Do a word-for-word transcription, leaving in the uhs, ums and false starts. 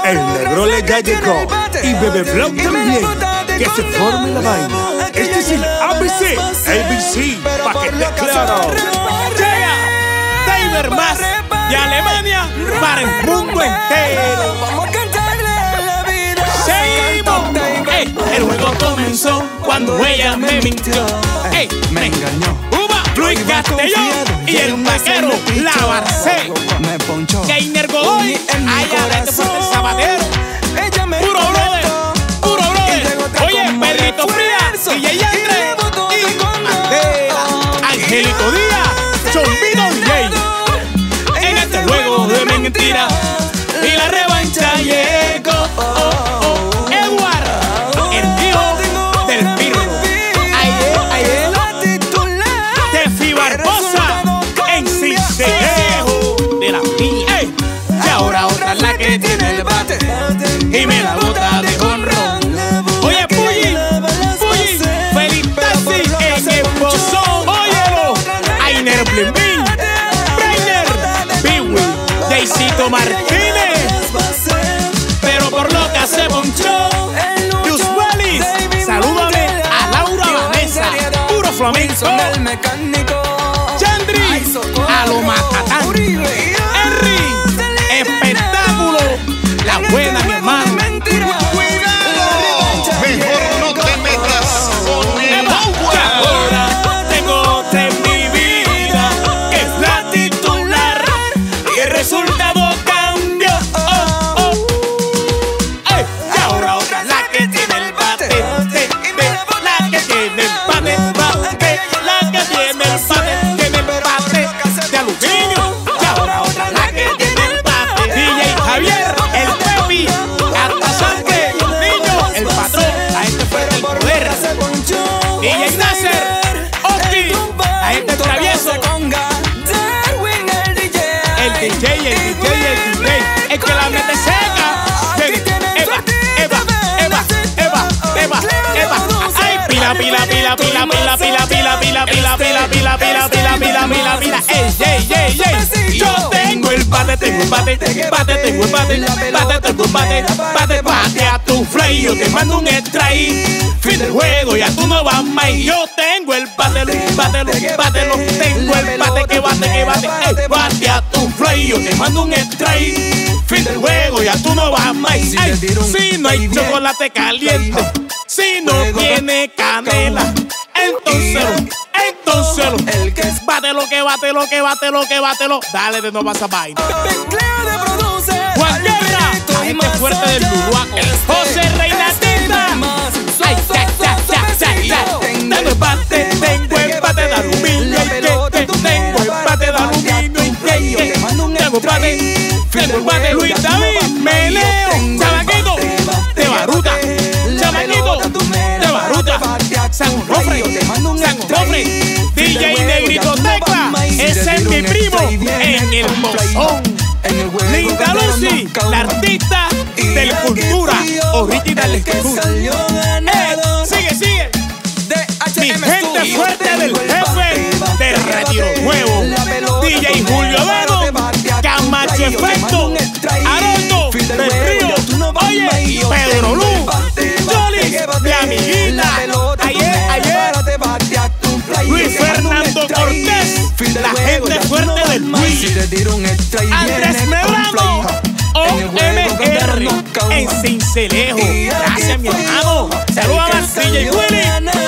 El Negrole ya llegó y Bebe Flow también. Que se forme la vaina. Este es el A B C, A B C, pa' que esté claro. Llega David más de Alemania para el mundo entero. Vamos a cantarle la vida. Seguimos. Ey, el juego comenzó cuando ella me mintió. Ey, me engañó. Uva, Luis Castellón y el vaquero La Barcé. Me ponchó. Keiner Godoy, allá vete por el Sabatero. Ella me Puro brother, puro brother. Oye, Pedrito Frías, D J Andre y Mandela, Angelito Díaz, Chombito D J. En este juego de mentira y la revancha llegó. Edward, el hijo del Pirro. Ayer, ayer, Tefi Barbosa en Cincelejo de la mía. Y ahora otra es la que tiene el bate y me la bota de honrón. Oye, Pulli, Pulli, Felipe Tassi en el bozón. Óyelo, Ainer Blim Blim, Breiner, Biwi, Jaycito Martínez. Pero por lo que se ponchó, Yus Wallis, salúdame a Laura Vanessa, puro flamenco. Chandri, a lo Matatán. Henry, espectáculo, la buena mi hermano. Mejor no te metas con el Que ahora tengo otra en mi vida, que es la titular, y el resultado cambió. Oh, oh. Ey, y ahora otra la que tiene el bate, de, de, la que tiene el bate, bate, la que tiene el bate, tiene el bate de aluminio. Y ahora otra la que tiene el bate, D J Javier, el Pepi, hasta sangre, niño, el patrón, a este fue el poder. D J Nasser, Oki, a este travieso, el D J, el D J, el D J, el que la mete seca. Eva, Eva, Eva, Eva, Eva, Eva. Ay, pila, pila, pila, pila, pila, pila, pila, pila, pila, pila, pila, pila, pila, pila, pila, pila. Ey, ey, ey, ey. Yo tengo el bate, tengo el bate, bate, tengo el bate, bate, tengo el bate, bate, bate a tu fly. Yo te mando un strike. Fin del juego, ya tú no vas más. Yo tengo el bate, bátelo, bátelo. Tengo el bate que bate, que bate. Ey, bate a tu fly. Yo te mando un strike. Fin del juego, ya tú no vas más. Ey, si no hay chocolate caliente, si no tiene canela, entonces, entonces, El que es bátelo, que bátelo, que bátelo, que bátelo. Dale de no vas a vaina. Juan Guerra, la gente fuerte del Luluaco. José Reina Tinta. Ay, ya, ya, ya, ya, ya. Tengo el bate, tengo el bate de aluminio. Tengo el bate de aluminio. Tengo el bate, tengo el bate Luis David Meneo. Chamaquito, de Baruta. Chamaquito, de Baruta. San Onofre, San Onofre. D J Negrito Tecla. Ese es mi primo en el bozón. Linda Lucy, la artista del Cultura Original Studio. Eh, sigue, sigue. Mi gente fuerte del jefe de Retiro Nuevo. D J Julio Vero, Camacho Efecto, Arondo del Río. Oye, Pedro Lu, Jolis, mi amiguita. Ayer, ayer, Luis Fernando Cortés, la gente fuerte del Luis. Andrés Medrano, O M R en Cincelejo. Gracias, mi hermano. Saludos a D J Willy.